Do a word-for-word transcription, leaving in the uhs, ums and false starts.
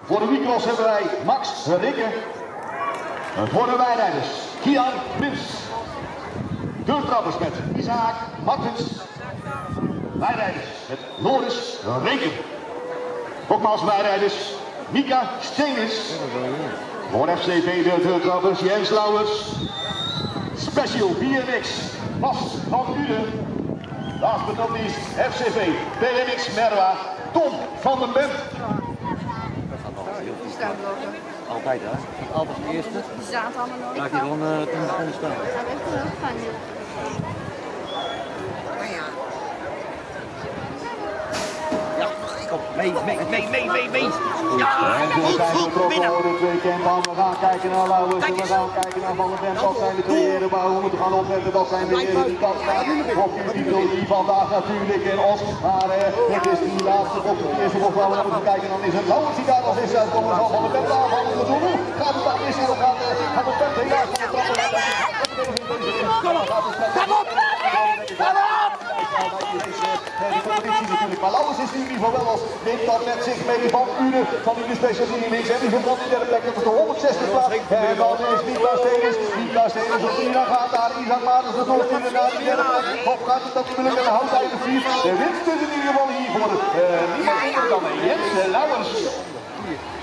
Voor de micros hebben wij Max Rikke. Voor de wijrijders Kian Prins. Deurtrappers met Isaac Martens. Wijrijders met Loris Reken. Nogmaals wijrijders Mika Steenis. Voor F C V de deurtrappers Jens Lauwers. Special B M X Bas van Uden. Last but not least F C V B M X Merwa Tom van den Bent. Die staan er ook. Altijd hè? Altijd de eerste. Die zaten allemaal nooit. Laat die gewoon uh, tien seconden staan. Dat is echt heel fijn. Ja, kom. Mee, mee, mee, mee, mee, mee. Ja, en we zijn betrokken voor de twee campaan. We gaan kijken naar Lauwers en we gaan kijken naar Van den Bent. Wat zijn de twee herenbouwen? We moeten gaan opletten. Wat zijn de heren die kant gaan? Op die titel die vandaag natuurlijk in Os. Maar uh, het is die laatste op de eerste bocht waar we naar moeten kijken. Dan is het Lauwers die daar als eerste uitkomt. Dan zal Van den Bent aanvallen. We doen nu. Gaat het daar eerst of gaat Van den Bent helaas van de trappen? Kom op! Kom op! Kom op! Maar Lauwers is in ieder geval wel als neemt dat met zich mee van Uden van die specialisering links en die verbrandt in de derde plek op de honderdzestig plaats. En dan is Mika Steenis, Mika Steenis op vier, dan gaat daar Isaac Martens de doorsturen naar de derde plek. Of gaat het dat natuurlijk en houdt hij de vier. De winst is in ieder geval hier voor het uh, niemand minder dan Jens Lauwers.